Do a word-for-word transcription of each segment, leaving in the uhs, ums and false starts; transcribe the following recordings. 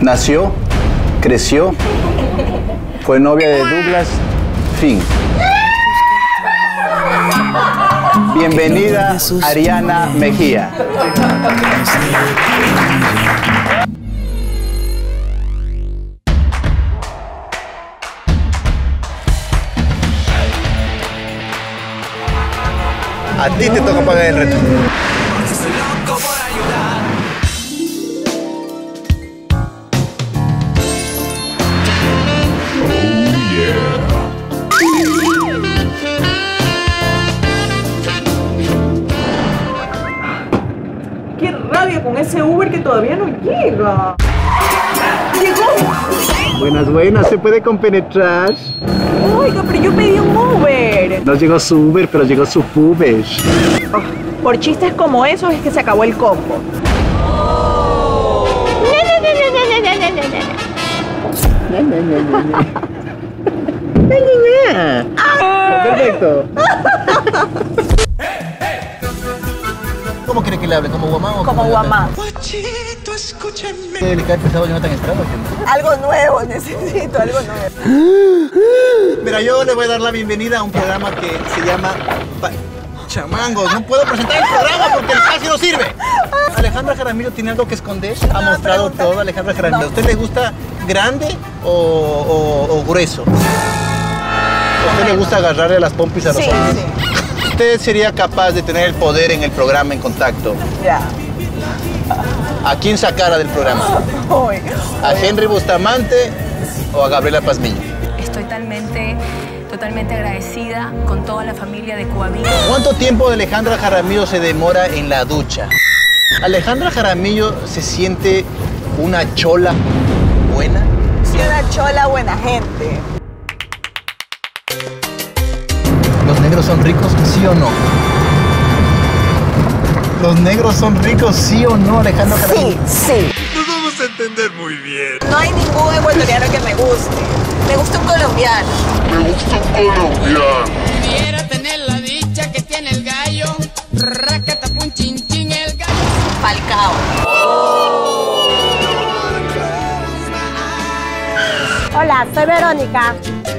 Nació, creció, fue novia de Douglas, fin. Bienvenida, Ariana Mejía. A ti te toca pagar el reto. Qué rabia con ese Uber que todavía no llega. ¡Llegó! Buenas, buenas, ¿se puede compenetrar? Oiga, pero yo pedí un Uber. No llegó su Uber, pero llegó su Uber. Oh, por chistes como esos es que se acabó el combo. Perfecto. ¿Cómo quiere que le hable? ¿Como Guamán o Como Guamán. Guachito, escúchame. ¿Le cae pesado Jonathan Estrada? Algo nuevo, necesito algo nuevo. Mira, yo le voy a dar la bienvenida a un programa que se llama pa Chamangos. No puedo presentar el programa porque el casi no sirve. Alejandra Jaramillo tiene algo que esconder. Ha No, mostrado pregunta. todo, Alejandra Jaramillo. No. ¿A usted le gusta grande o, o, o grueso? ¿A usted le gusta agarrarle las pompis a los Sí, hombres? sí. ¿Usted sería capaz de tener el poder en el programa En Contacto? Ya. ¿A quién sacara del programa? Uy. ¿A Henry Bustamante o a Gabriela Pazmiño? Estoy totalmente, totalmente agradecida con toda la familia de Coavino. ¿Cuánto tiempo Alejandra Jaramillo se demora en la ducha? ¿Alejandra Jaramillo se siente una chola buena? Soy una chola buena gente. ¿Los negros son ricos, sí o no? ¿Los negros son ricos, sí o no, Alejandra Jaramillo? Sí, sí. Nos vamos a entender muy bien. No hay ningún ecuatoriano que me guste. Me gusta un colombiano. Me gusta un colombiano. Quiero tener la dicha que tiene el gallo. Racatapun chin chin el gallo. Falcao. Hola, soy Verónica.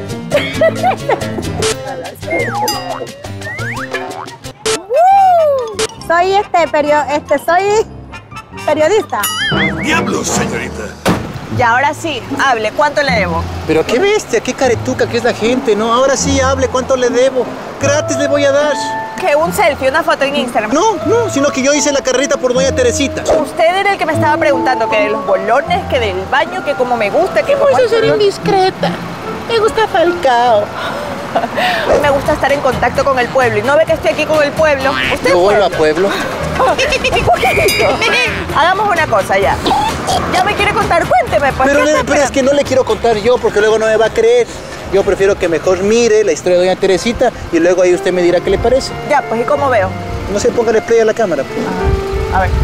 Soy este, perio, este, soy periodista. Diablos, señorita. Y ahora sí, hable, ¿cuánto le debo? Pero qué bestia, qué caretuca que es la gente, ¿no? Ahora sí, hable, ¿cuánto le debo? Gratis le voy a dar. ¿Qué? ¿Un selfie, una foto en Instagram? No, no, sino que yo hice la carrerita por doña Teresita. Usted era el que me estaba preguntando que de los bolones, que del baño, que como me gusta, que como... ser indiscreta. Me gusta Falcao. Me gusta estar en contacto con el pueblo. Y no ve que estoy aquí con el pueblo. ¿Usted Yo es vuelvo a pueblo? pueblo. Hagamos una cosa ya. Ya me quiere contar, cuénteme. Pues, Pero, ¿qué le- está pero es que esperando? no le quiero contar yo porque luego no me va a creer. Yo prefiero que mejor mire la historia de doña Teresita y luego ahí usted me dirá qué le parece. Ya, pues, ¿y cómo veo? No se póngale play a la cámara. pues. A ver.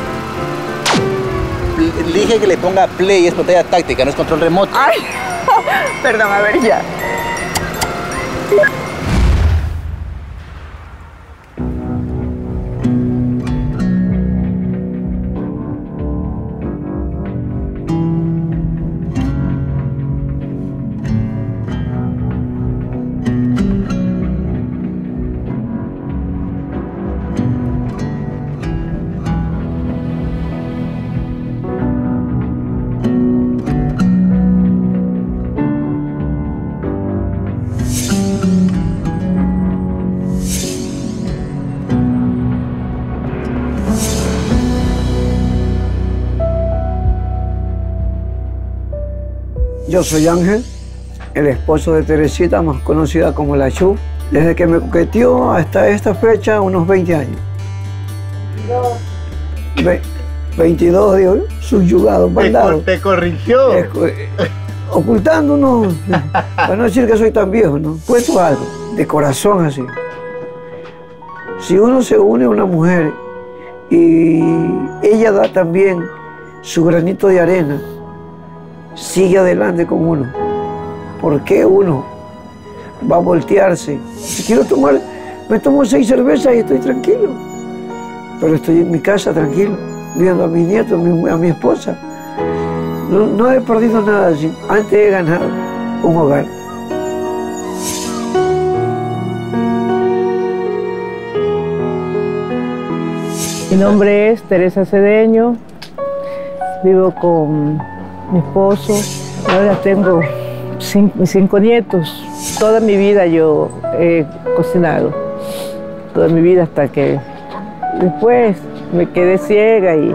Le dije que le ponga play, es pantalla táctica, no es control remoto. Ay, perdón, a ver ya. Yo soy Ángel, el esposo de Teresita, más conocida como La Chu. Desde que me coqueteó hasta esta fecha, unos veinte años. Ve veintidós, digo, subyugado, mandado. Te corrigió. Eh, eh, ocultando unos, para no decir que soy tan viejo, ¿no? Cuento algo, de corazón así. Si uno se une a una mujer y ella da también su granito de arena, sigue adelante con uno. ¿Por qué uno va a voltearse? Si quiero tomar, me tomo seis cervezas y estoy tranquilo. Pero estoy en mi casa tranquilo, viendo a mis nietos, a mi, a mi esposa. No, no he perdido nada, sino antes he ganado un hogar. Mi nombre es Teresa Cedeño, vivo con mi esposo, ahora tengo cinco, cinco nietos. Toda mi vida yo he cocinado, toda mi vida hasta que después me quedé ciega y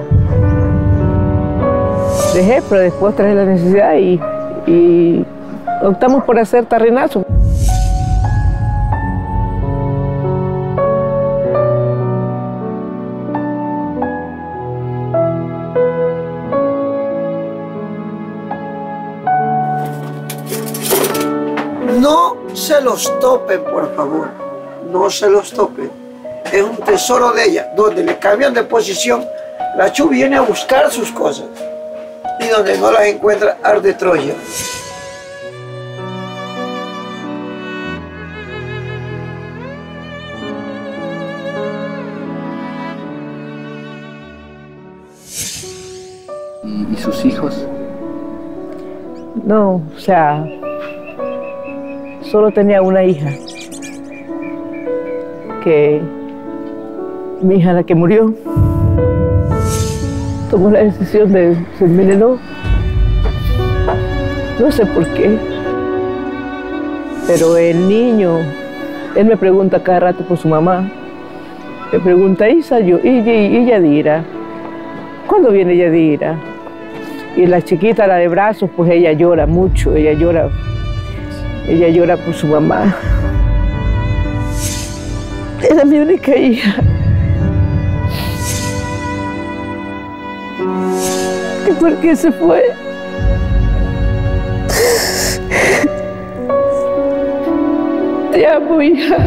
dejé, pero después traje la necesidad y, y optamos por hacer tarrinazo. No se los topen, por favor. No se los topen. Es un tesoro de ella, donde le cambian de posición, la Chu viene a buscar sus cosas. Y donde no las encuentra, arde Troya. ¿Y, y sus hijos? No, o sea, solo tenía una hija, que mi hija, la que murió, tomó la decisión de se envenenó. No sé por qué, pero el niño, él me pregunta cada rato por su mamá. Me pregunta, Isa, yo, y, y, y Yadira, ¿cuándo viene Yadira? Y la chiquita, la de brazos, pues ella llora mucho, ella llora, ella llora por su mamá. Era mi única hija. ¿Y por qué se fue? Te amo, hija.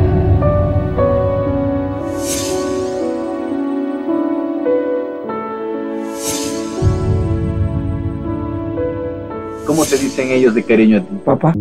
¿Cómo te dicen ellos de cariño a ti? Papá.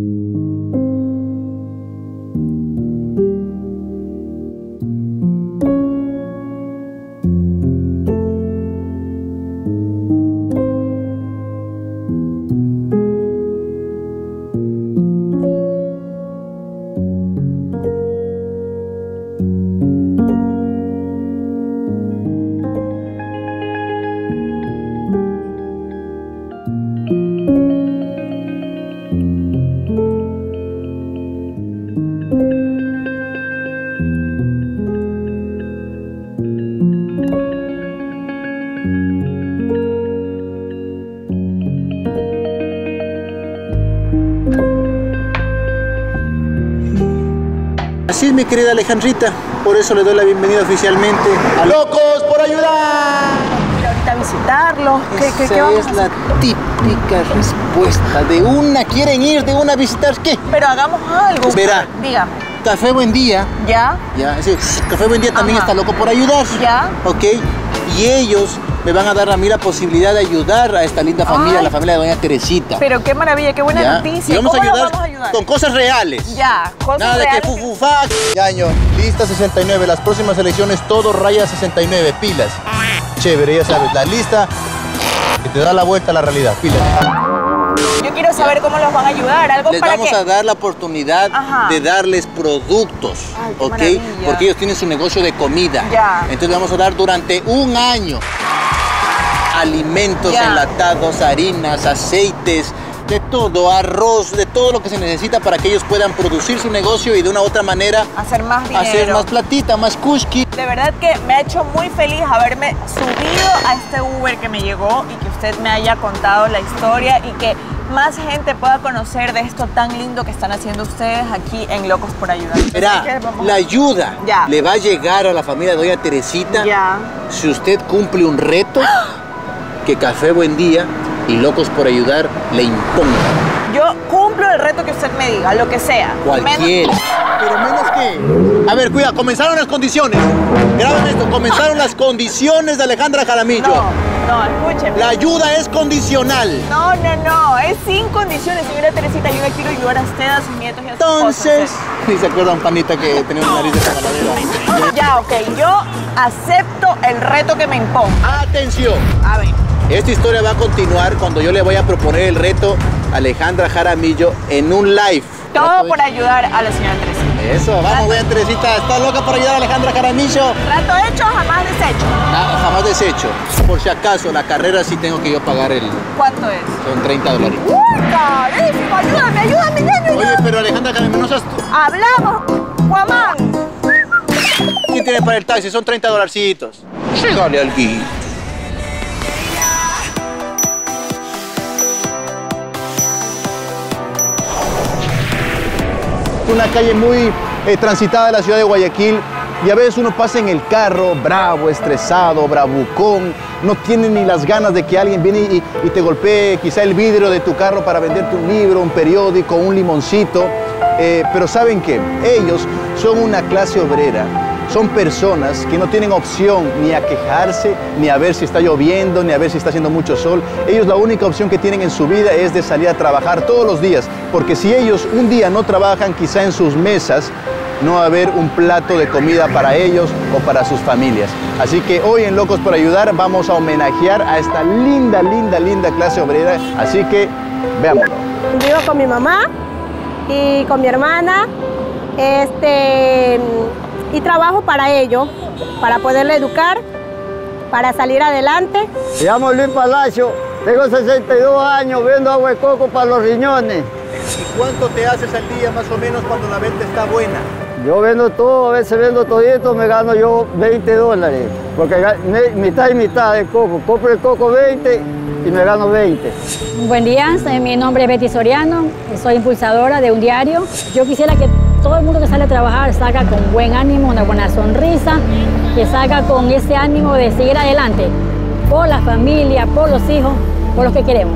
Así es, mi querida Alejandrita, por eso le doy la bienvenida oficialmente a Locos por Ayudar. Ir ahorita a visitarlos. ¿Qué, qué, Esa qué vamos es a la hacer? típica respuesta de una. ¿Quieren ir de una a visitar qué? Pero hagamos algo. Verá. Dígame. Café Buen Día. ¿Ya? Ya, es decir, Café Buen Día también Ajá. está loco por ayudar. Ya. Ok. Y ellos me van a dar a mí la posibilidad de ayudar a esta linda familia, Ay. la familia de doña Teresita. Pero qué maravilla, qué buena ¿Ya? noticia. Y vamos a, ¿Cómo los ayudar vamos a ayudar? con cosas reales. Ya, cosas Nada de reales. que fufufa. Año, lista sesenta y nueve, las próximas elecciones todo raya sesenta y nueve, pilas. Chévere, ya sabes, la lista que te da la vuelta a la realidad, pilas. Yo quiero saber cómo los van a ayudar, algo Les para vamos que... a dar la oportunidad Ajá. de darles productos, Ay, qué ¿ok? maravilla. Porque ellos tienen su negocio de comida. Ya. Entonces le vamos a dar durante un año alimentos Ya. enlatados, harinas, aceites, de todo, arroz, de todo lo que se necesita para que ellos puedan producir su negocio y de una u otra manera hacer más dinero. hacer más platita, más kushki. De verdad que me ha hecho muy feliz haberme subido a este Uber que me llegó y que usted me haya contado la historia y que más gente pueda conocer de esto tan lindo que están haciendo ustedes aquí en Locos por Ayudar. Verá, Así que vamos- la ayuda Ya. le va a llegar a la familia de doña Teresita Ya. si usted cumple un reto que Café Buen Día y Locos por Ayudar le impongan. Yo cumplo el reto que usted me diga, lo que sea. Cualquiera. Pero menos que... A ver, cuida, comenzaron las condiciones. Graben esto, comenzaron las condiciones de Alejandra Jaramillo. No, no, escúcheme. La ayuda es condicional. No, no, no, es sin condiciones, señora Teresita. Yo le quiero ayudar a usted, a sus nietos y a sus Entonces... esposos. Ni se acuerda un panita que tenía una nariz de cabaladera. Ya, ok, yo acepto el reto que me imponga. Atención. A ver. Esta historia va a continuar cuando yo le voy a proponer el reto a Alejandra Jaramillo en un live. Todo por ayudar a la señora Teresita. Eso, vamos, voy a Teresita. ¿Estás loca por ayudar a Alejandra Jaramillo? Trato hecho, jamás deshecho. Ah, jamás deshecho. Por si acaso, la carrera sí tengo que yo pagar el... ¿Cuánto es? Son treinta dólares. ¡Uy, carísimo! Ayúdame, ayúdame, niño. Oye, pero Alejandra Jaramillo, no seas tú. Hablamos, Guamán. ¿Quién tiene para el taxi? Son treinta dolarcitos. Llégale al guía. Una calle muy eh, transitada de la ciudad de Guayaquil y a veces uno pasa en el carro bravo, estresado, bravucón, no tiene ni las ganas de que alguien viene y, y te golpee quizá el vidrio de tu carro para venderte un libro, un periódico, un limoncito, eh, pero ¿saben qué? Ellos son una clase obrera. Son personas que no tienen opción ni a quejarse, ni a ver si está lloviendo, ni a ver si está haciendo mucho sol. Ellos la única opción que tienen en su vida es de salir a trabajar todos los días, porque si ellos un día no trabajan, quizá en sus mesas no va a haber un plato de comida para ellos o para sus familias. Así que hoy en Locos por Ayudar vamos a homenajear a esta linda, linda, linda clase obrera. Así que veámoslo. Vivo con mi mamá y con mi hermana. Este... Y trabajo para ello, para poderle educar, para salir adelante. Me llamo Luis Palacio, tengo sesenta y dos años, vendo agua de coco para los riñones. ¿Y cuánto te haces al día más o menos cuando la venta está buena? Yo vendo todo, a veces vendo todito, me gano yo veinte dólares, porque mitad y mitad de coco. Compro el coco veinte y me gano veinte. Buen día, mi nombre es Betty Soriano, soy impulsadora de un diario. Yo quisiera que todo el mundo que sale a trabajar salga con buen ánimo, una buena sonrisa, que salga con ese ánimo de seguir adelante, por la familia, por los hijos, por los que queremos.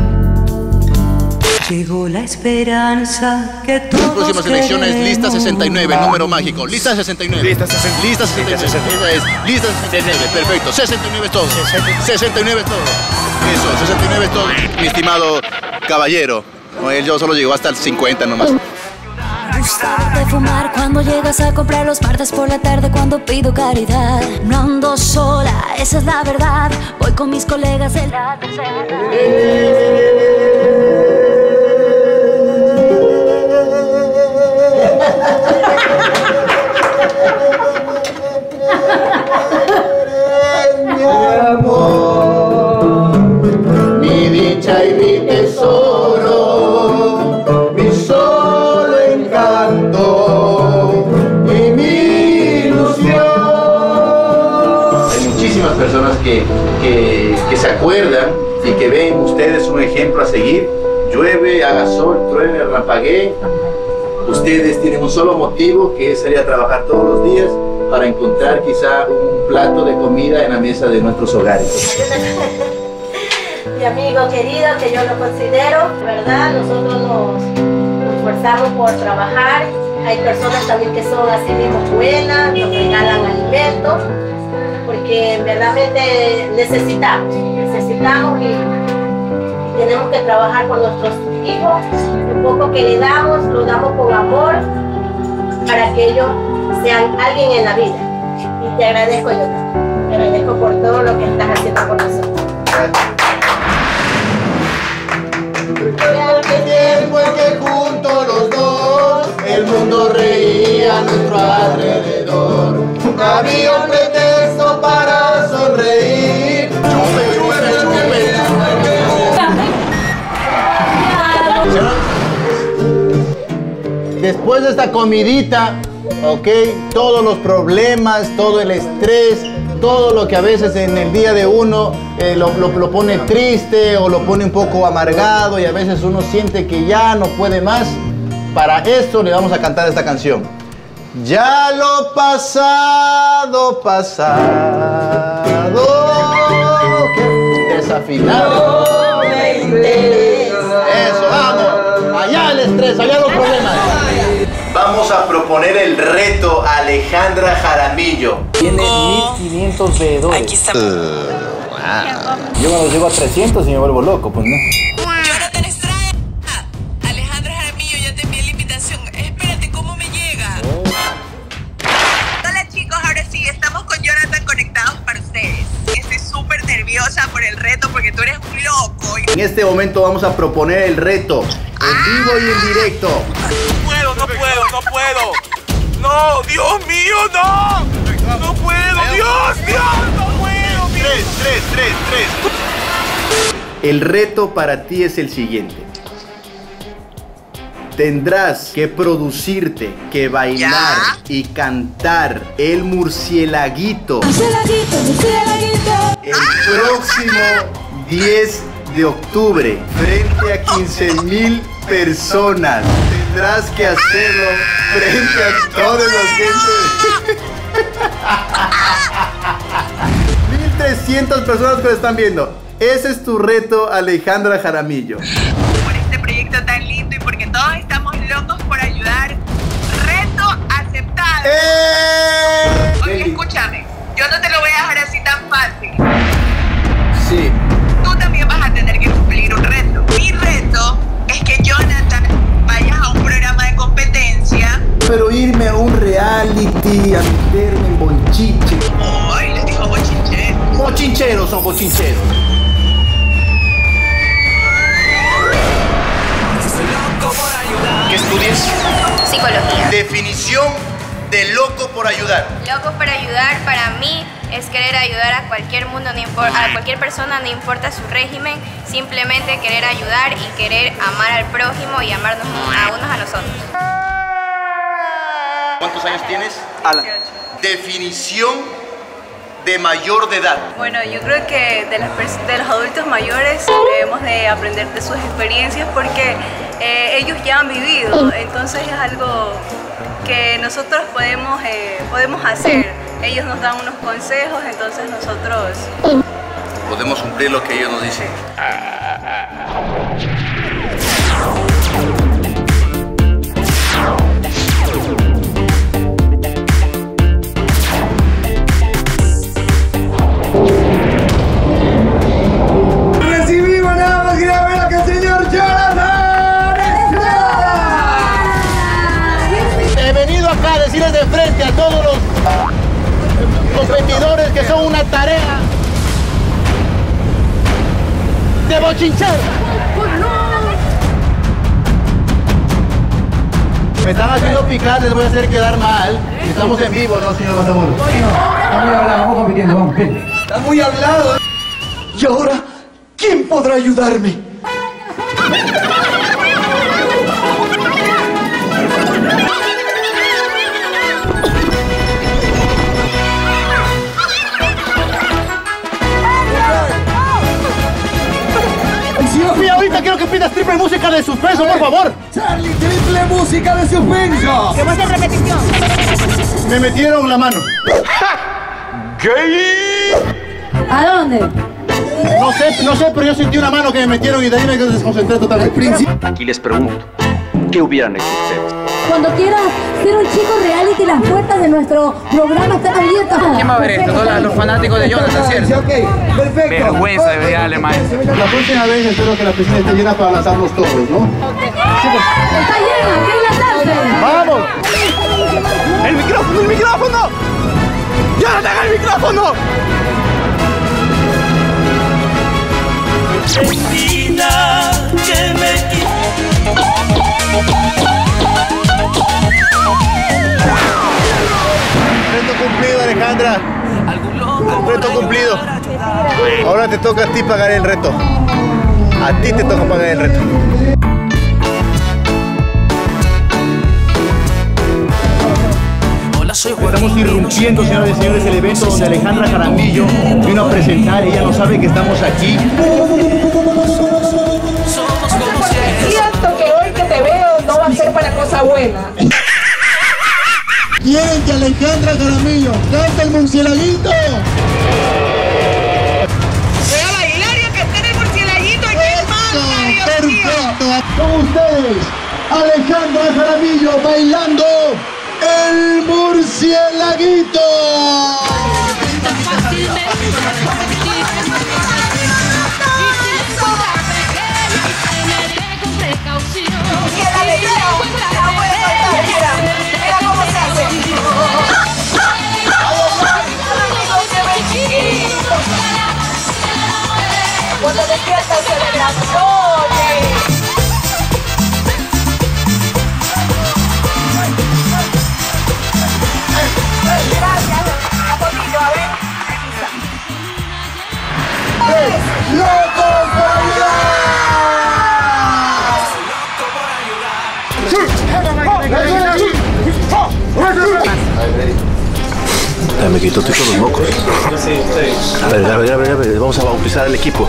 Llegó la esperanza que todos Las próximas elecciones, lista sesenta y nueve, número mágico. Lista sesenta y nueve. Lista sesenta y nueve. Lista sesenta y nueve. Esa es. Lista sesenta y nueve. Perfecto. sesenta y nueve es todo. sesenta y nueve es todo. Eso, sesenta y nueve es todo. Mi estimado caballero. No, él yo solo llegó hasta el cincuenta nomás. De fumar cuando llegas a comprar los martes por la tarde cuando pido caridad. No ando sola, esa es la verdad. Voy con mis colegas de la tercera Mi amor, mi dicha y mi tesoro, mi solo encanto y mi ilusión. Hay muchísimas personas que, que, que se acuerdan y que ven ustedes un ejemplo a seguir. Llueve, haga sol, truene, relampaguee. Ustedes tienen un solo motivo, que es salir a trabajar todos los días para encontrar quizá un plato de comida en la mesa de nuestros hogares. Mi amigo querido, que yo lo considero, ¿verdad? Nosotros nos, nos esforzamos por trabajar. Hay personas también que son así mismo buenas, nos regalan alimentos, porque verdaderamente necesitamos, necesitamos y, y tenemos que trabajar con nuestros hijos. Lo poco que le damos, lo damos con amor para que ellos sean alguien en la vida. Y te agradezco yo también. Te agradezco por todo lo que estás haciendo por nosotros. Hace tiempo en que juntos los dos el mundo reía a nuestro alrededor. Había un pretexto para sonreír. Chupe, chupe, chupe, chupe. Después de esta comidita, ok, todos los problemas, todo el estrés, todo lo que a veces en el día de uno eh, lo, lo, lo pone triste o lo pone un poco amargado y a veces uno siente que ya no puede más. Para esto le vamos a cantar esta canción. Ya lo pasado, pasado. ¿Qué? Desafinado. No me interesa. Eso, vamos. Allá el estrés, allá los problemas. Vamos a proponer el reto a Alejandra Jaramillo. Tiene mil quinientos veedores. Aquí está. Uh, wow. Yo me los llevo a trescientos y me vuelvo loco, pues no. Jonathan Estrada. Alejandra Jaramillo, ya te envié la invitación. Espérate, ¿cómo me llega? Oh. Hola chicos, ahora sí, estamos con Jonathan conectados para ustedes. Estoy súper nerviosa por el reto porque En este momento vamos a proponer el reto en vivo y en directo. No puedo, no puedo, no puedo. No, Dios mío, no. No puedo, Dios, Dios, no puedo. Tres, tres, tres, tres. El reto para ti es el siguiente. Tendrás que producirte, que bailar ¿Ya? y cantar el murcielaguito. Murcielaguito, murcielaguito. El próximo diez de octubre, frente a quince mil personas. Tendrás que hacerlo frente a todos los gente. mil trescientas personas que lo están viendo. Ese es tu reto, Alejandra Jaramillo. Por este proyecto tan lindo y porque todos estamos locos por ayudar. Reto aceptado. ¡Eh! Oye, escúchame, yo no te lo voy a dejar así tan fácil. Sí. Tú también vas a tener que cumplir un reto. Mi reto es que Jonathan vayas a un programa de competencia. Pero irme a un reality, a meterme en bonchiche. Ay, les dijo bochinche. Bochincheros son bochincheros. ¿Qué estudias? Psicología. Definición de loco por ayudar. Loco por ayudar para mí es querer ayudar a cualquier mundo, no importa, a cualquier persona, no importa su régimen, simplemente querer ayudar y querer amar al prójimo y amarnos a unos a los otros. ¿Cuántos años tienes? dieciocho. Definición de mayor de edad. Bueno, yo creo que de, las de los adultos mayores debemos de aprender de sus experiencias porque eh, ellos ya han vivido, entonces es algo que nosotros podemos, eh, podemos hacer. Ellos nos dan unos consejos, entonces nosotros podemos cumplir lo que ellos nos dicen. Recibimos nada más que nada menos que el señor Jonathan Estrada. He venido acá a decirles de frente a todos los competidores que son una tarea de bochinchero. Me están haciendo picar, les voy a hacer quedar mal. Estamos en vivo, ¿no, señor Matamoros? Está muy hablado, vamos compitiendo, vamos, gente. Está muy hablado. Y ahora, ¿quién podrá ayudarme? Y ahorita quiero que pidas triple música de suspenso, por favor. Charlie, triple música de suspenso. ¿Qué va a hacer repetición? Me metieron la mano. ¿Qué? ¿A dónde? No sé, no sé, pero yo sentí una mano que me metieron y de ahí me desconcentré totalmente. Aquí les pregunto, ¿qué hubieran hecho ustedes? Cuando quieras ser un chico reality, las puertas de nuestro programa están abiertas. ¿Quién va a ver esto? Todos los fanáticos de Jonathan, ¿cierto? Ok, perfecto. Vergüenza debería darle, maestro. La próxima vez espero que la piscina esté llena para lanzarnos todos, ¿no? Está llena, ¿qué lanzarse? ¡Vamos! ¡El micrófono, el micrófono! ¡Jonathan, el micrófono! Mentira que me Reto cumplido, Alejandra. Reto cumplido. Ahora te toca a ti pagar el reto. A ti te toca pagar el reto. Estamos irrumpiendo, señores y señores, el evento donde Alejandra Jaramillo vino a presentar. Ella no sabe que estamos aquí. Siento que hoy que te veo no va a ser para cosa buena. ¿Quieren que Alejandra Jaramillo cante el murcielaguito? Voy a bailar y a cantar el murcielaguito. Perfecto. Con ustedes, Alejandra Jaramillo bailando el murcielaguito. Cuando despiertas celebramos. me quitó todos los mocos. A ver, a ver, a ver, a ver, vamos a bautizar el equipo.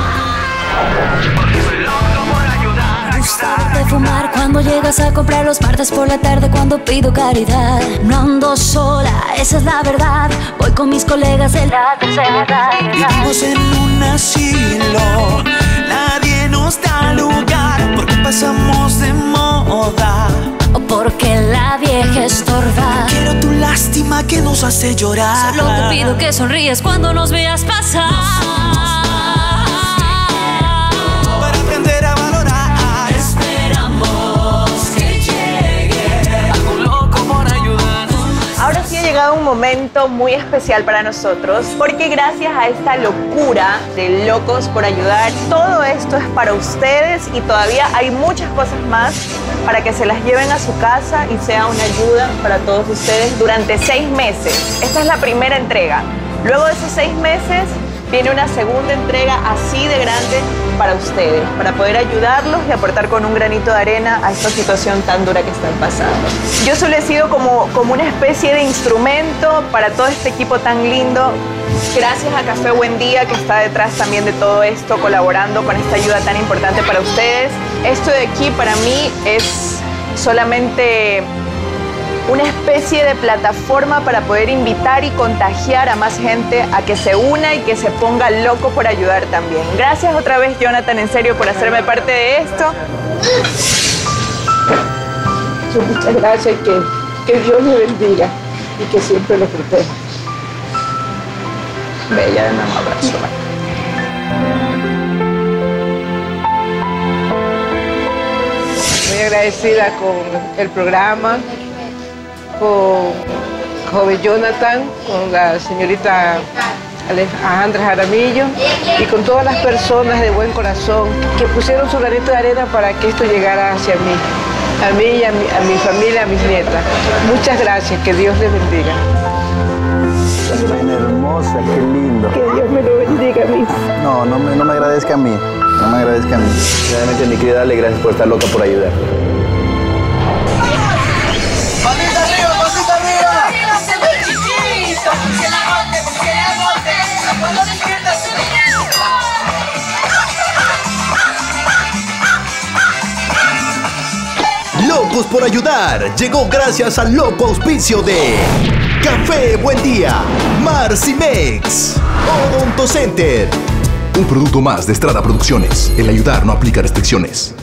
De fumar cuando llegas a comprar los martes por la tarde cuando pido caridad. No ando sola, esa es la verdad. Voy con mis colegas de la tercera edad. Vivimos en un asilo, nadie nos da lugar porque pasamos de moda. O porque la vieja estorba. Quiero tu lástima que nos hace llorar. Solo te pido que sonríes cuando nos veas pasar. Para aprender a valorar, esperamos que llegue algo loco por ayudarnos. Ahora sí ha llegado un momento muy especial para nosotros, porque gracias a esta locura de Locos por Ayudar, todo esto es para ustedes y todavía hay muchas cosas más para que se las lleven a su casa y sea una ayuda para todos ustedes durante seis meses. Esta es la primera entrega. Luego de esos seis meses viene una segunda entrega así de grande para ustedes, para poder ayudarlos y aportar con un granito de arena a esta situación tan dura que están pasando. Yo solo he sido como, como una especie de instrumento para todo este equipo tan lindo. Gracias a Café Buen Día, que está detrás también de todo esto, colaborando con esta ayuda tan importante para ustedes. Esto de aquí para mí es solamente una especie de plataforma para poder invitar y contagiar a más gente a que se una y que se ponga loco por ayudar también. Gracias otra vez, Jonathan, en serio, por hacerme parte de esto. Muchas gracias y que, que Dios le bendiga y que siempre lo proteja. Bella, de un abrazo. Muy agradecida con el programa, con joven Jonathan, con la señorita Alejandra Jaramillo y con todas las personas de buen corazón que pusieron su granito de arena para que esto llegara hacia mí, a mí y a mi, a mi familia, a mis nietas. Muchas gracias, que Dios les bendiga. Reina hermosa, qué lindo. Que Dios me lo bendiga a mí. No, no me, no me agradezca a mí. No me agradezca a mí. Realmente, mi querida Ale, gracias por estar loca por ayudar. ¡Patita arriba, patita arriba! Locos por Ayudar llegó gracias al loco auspicio de Café Buen Día, Marcimex, Odonto Center. Un producto más de Estrada Producciones. El ayudar no aplica restricciones.